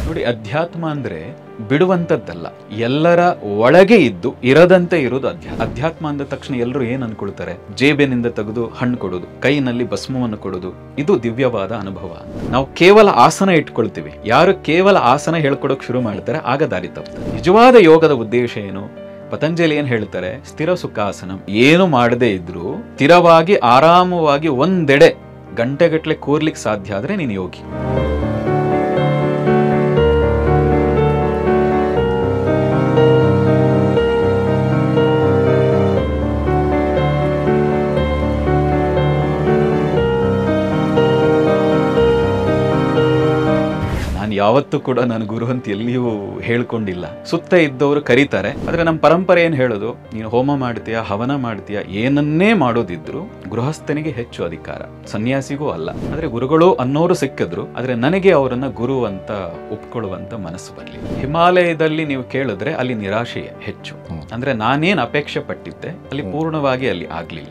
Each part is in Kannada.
ನೋಡಿ, ಅಧ್ಯಾತ್ಮ ಅಂದ್ರೆ ಬಿಡುವಂತದ್ದಲ್ಲ, ಎಲ್ಲರ ಒಳಗೆ ಇದ್ದು ಇರದಂತೆ ಇರೋದು ಅಧ್ಯಾತ್ಮ ಅಂದ ತಕ್ಷಣ ಎಲ್ಲರೂ ಏನ್ ಅನ್ಕೊಳ್ತಾರೆ, ಜೇಬಿನಿಂದ ತೆಗೆದು ಹಣ್ಣು ಕೊಡೋದು, ಕೈನಲ್ಲಿ ಭಸ್ಮವನ್ನು ಕೊಡೋದು, ಇದು ದಿವ್ಯವಾದ ಅನುಭವ. ನಾವು ಕೇವಲ ಆಸನ ಇಟ್ಕೊಳ್ತೀವಿ, ಯಾರು ಕೇವಲ ಆಸನ ಹೇಳ್ಕೊಡೋಕೆ ಶುರು ಮಾಡ್ತಾರೆ ಆಗ ದಾರಿ ತಪ್ತಾರೆ. ನಿಜವಾದ ಯೋಗದ ಉದ್ದೇಶ ಏನು? ಪತಂಜಲಿ ಏನ್ ಹೇಳ್ತಾರೆ, ಸ್ಥಿರ ಸುಖಾಸನ. ಏನು ಮಾಡದೇ ಇದ್ರು ಸ್ಥಿರವಾಗಿ ಆರಾಮವಾಗಿ ಒಂದೆಡೆ ಗಂಟೆಗಟ್ಟಲೆ ಕೂರ್ಲಿಕ್ಕೆ ಸಾಧ್ಯ ಆದ್ರೆ ನೀನು ಯೋಗಿ. ಯಾವತ್ತೂ ಕೂಡ ನಾನು ಗುರು ಅಂತ ಎಲ್ಲಿಯೂ ಹೇಳ್ಕೊಂಡಿಲ್ಲ. ಸುತ್ತ ಇದ್ದವರು ಕರೀತಾರೆ, ಆದ್ರೆ ನಮ್ಮ ಪರಂಪರೆ ಏನ್ ಹೇಳೋದು, ನೀನು ಹೋಮ ಮಾಡ್ತೀಯಾ, ಹವನ ಮಾಡ್ತೀಯಾ, ಏನನ್ನೇ ಮಾಡೋದಿದ್ರು ಗೃಹಸ್ಥನಿಗೆ ಹೆಚ್ಚು ಅಧಿಕಾರ, ಸನ್ಯಾಸಿಗೂ ಅಲ್ಲ. ಆದ್ರೆ ಗುರುಗಳು ಅನ್ನೋರು ಸಿಕ್ಕಿದ್ರು, ಆದ್ರೆ ನನಗೆ ಅವರನ್ನ ಗುರು ಅಂತ ಒಪ್ಕೊಳ್ಳುವಂತ ಮನಸ್ಸು ಬರಲಿ. ಹಿಮಾಲಯದಲ್ಲಿ ನೀವು ಕೇಳಿದ್ರೆ ಅಲ್ಲಿ ನಿರಾಶೆಯೇ ಹೆಚ್ಚು. ಅಂದ್ರೆ ನಾನೇನ್ ಅಪೇಕ್ಷೆ ಪಟ್ಟಿದ್ದೆ ಅಲ್ಲಿ ಪೂರ್ಣವಾಗಿ ಅಲ್ಲಿ ಆಗ್ಲಿಲ್ಲ.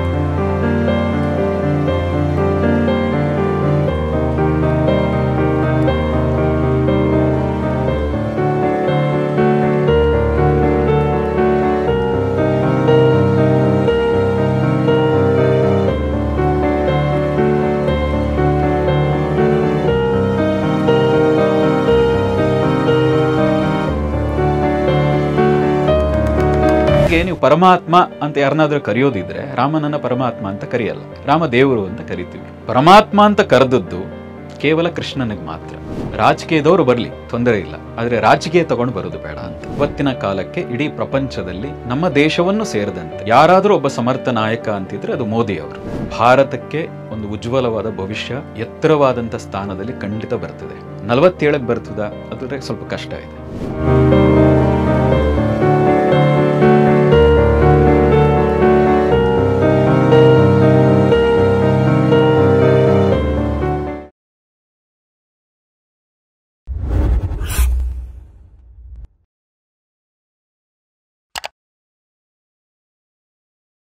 ನೀವು ಪರಮಾತ್ಮ ಅಂತ ಯಾರನ್ನಾದ್ರೂ ಕರೆಯೋದಿದ್ರೆ ರಾಮನನ್ನ ಪರಮಾತ್ಮ ಅಂತ ಕರೆಯಲ್ಲ, ರಾಮ ದೇವರು ಅಂತ ಕರಿತೀವಿ. ಪರಮಾತ್ಮ ಅಂತ ಕರೆದದ್ದು ಕೇವಲ ಕೃಷ್ಣನಿಗೆ ಮಾತ್ರ. ರಾಜಕೀಯದವರು ಬರ್ಲಿ ತೊಂದರೆ ಇಲ್ಲ, ಆದ್ರೆ ರಾಜಕೀಯ ತಗೊಂಡು ಬರೋದು ಬೇಡ ಅಂತ. ಇವತ್ತಿನ ಕಾಲಕ್ಕೆ ಇಡೀ ಪ್ರಪಂಚದಲ್ಲಿ ನಮ್ಮ ದೇಶವನ್ನು ಸೇರಿದಂತೆ ಯಾರಾದ್ರೂ ಒಬ್ಬ ಸಮರ್ಥ ನಾಯಕ ಅಂತಿದ್ರೆ ಅದು ಮೋದಿ ಅವರು. ಭಾರತಕ್ಕೆ ಒಂದು ಉಜ್ವಲವಾದ ಭವಿಷ್ಯ, ಎತ್ತರವಾದಂತ ಸ್ಥಾನದಲ್ಲಿ ಖಂಡಿತ ಬರ್ತದೆ. 47ಕ್ಕೆ ಬರ್ತದ ಅದ್ರೆ ಸ್ವಲ್ಪ ಕಷ್ಟ ಇದೆ.